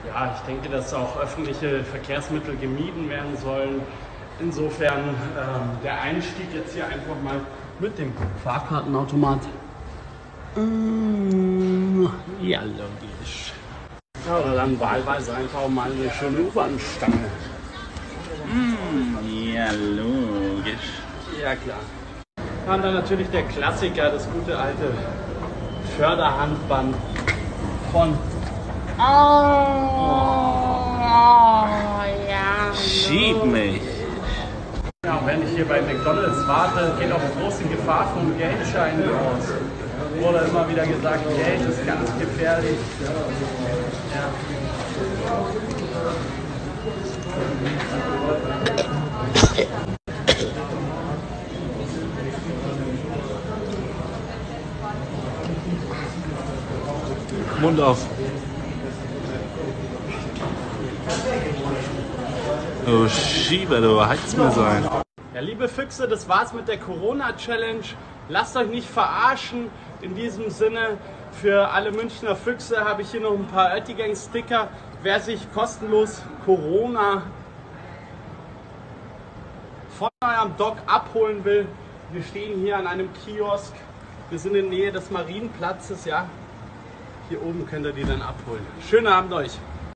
Ja, ich denke, dass auch öffentliche Verkehrsmittel gemieden werden sollen. Insofern der Einstieg jetzt hier einfach mal mit dem Fahrkartenautomat. Ja, logisch. Ja, oder dann wahlweise einfach mal eine schöne U-Bahn-Stange. Ja, logisch. Ja, klar. Und dann natürlich der Klassiker, das gute alte Förderhandband von Schieb mich. Ja, und wenn ich hier bei McDonald's warte, geht auch große Gefahr vom Geldschein aus. Wurde immer wieder gesagt, Geld ist ganz gefährlich. Ja. Mund auf. Oh, Schieber, du heizt mir sein. Ja, liebe Füchse, das war's mit der Corona-Challenge. Lasst euch nicht verarschen. In diesem Sinne, für alle Münchner Füchse habe ich hier noch ein paar Oettigang-Sticker. Wer sich kostenlos Corona von eurem Doc abholen will, wir stehen hier an einem Kiosk. Wir sind in der Nähe des Marienplatzes, ja. Hier oben könnt ihr die dann abholen. Schönen Abend euch.